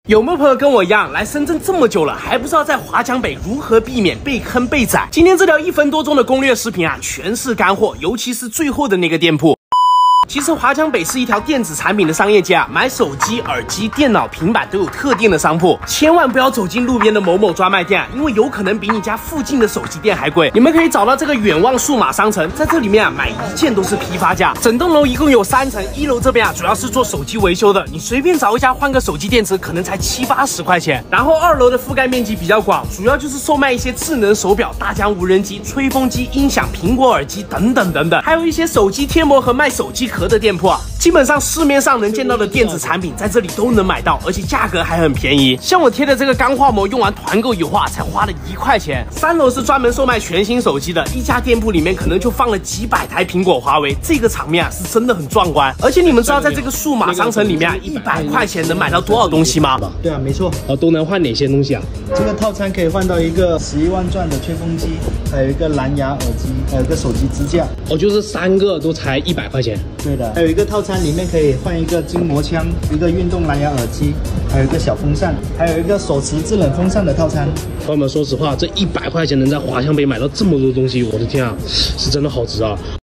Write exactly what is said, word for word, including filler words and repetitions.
有没有朋友跟我一样来深圳这么久了，还不知道在华强北如何避免被坑被宰？今天这条一分多钟的攻略视频啊，全是干货，尤其是最后的那个店铺。其实华强北是一条电子产品的商业街啊，买手机、耳机、电脑、平板都有特定的商铺，千万不要走进路边的某某专卖店啊，因为有可能比你家附近的手机店还贵。你们可以找到这个远望数码商城，在这里面啊买一件都是批发价。整栋楼一共有三层，一楼这边啊主要是做手机维修的，你随便找一家换个手机电池可能才七八十块钱。然后二楼的覆盖面积比较广，主要就是售卖一些智能手表、大疆无人机、吹风机、音响、苹果耳机等等等等，还有一些手机贴膜和卖手机壳的店铺啊。基本上市面上能见到的电子产品在这里都能买到，而且价格还很便宜。像我贴的这个钢化膜，用完团购油画才花了一块钱。三楼是专门售卖全新手机的，一家店铺里面可能就放了几百台苹果、华为，这个场面啊是真的很壮观。而且你们知道在这个数码商城里面啊，一百块钱能买到多少东西吗？ 对啊，没错。 哦，都能换哪些东西啊？ 这个套餐可以换到一个十一万转的吹风机，还有一个蓝牙耳机，还有一个手机支架。 哦，就是三个都才一百块钱。 对的，还有一个套餐里面可以换一个筋膜枪，一个运动蓝牙耳机，还有一个小风扇，还有一个手持制冷风扇的套餐。 朋友们，说实话，这一百块钱能在华强北买到这么多东西，我的天啊，是真的好值啊！